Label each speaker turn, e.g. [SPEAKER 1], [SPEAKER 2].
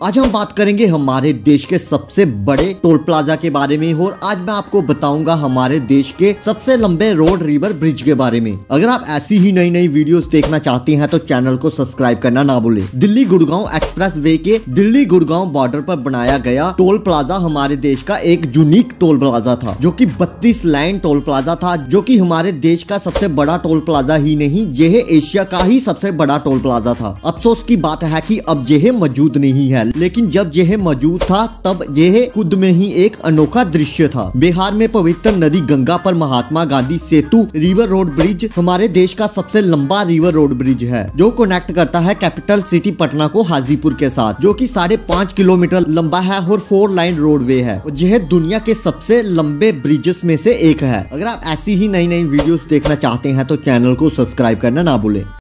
[SPEAKER 1] आज हम बात करेंगे हमारे देश के सबसे बड़े टोल प्लाजा के बारे में और आज मैं आपको बताऊंगा हमारे देश के सबसे लंबे रोड रिवर ब्रिज के बारे में। अगर आप ऐसी ही नई नई वीडियोस देखना चाहते हैं तो चैनल को सब्सक्राइब करना ना भूलें। दिल्ली गुड़गांव एक्सप्रेस वे के दिल्ली गुड़गांव बॉर्डर पर बनाया गया टोल प्लाजा हमारे देश का एक यूनिक टोल प्लाजा था, जो कि 32 लाइन टोल प्लाजा था, जो कि हमारे देश का सबसे बड़ा टोल प्लाजा ही नहीं, यह एशिया का ही सबसे बड़ा टोल प्लाजा था। अफसोस की बात है कि अब यह मौजूद नहीं है, लेकिन जब यह मौजूद था तब यह खुद में ही एक अनोखा दृश्य था। बिहार में पवित्र नदी गंगा पर Mahatma Gandhi Setu river road bridge हमारे देश का सबसे लंबा रिवर रोड ब्रिज है, जो कनेक्ट करता है कैपिटल सिटी पटना को हाजीपुर के साथ, जो कि 5.5 किलोमीटर लंबा है और 4 लाइन रोडवे है। यह दुनिया के सबसे लंबे ब्रिजेस में से एक है। अगर आप ऐसी ही नई नई वीडियोस देखना चाहते हैं तो चैनल को सब्सक्राइब करना ना भूलें।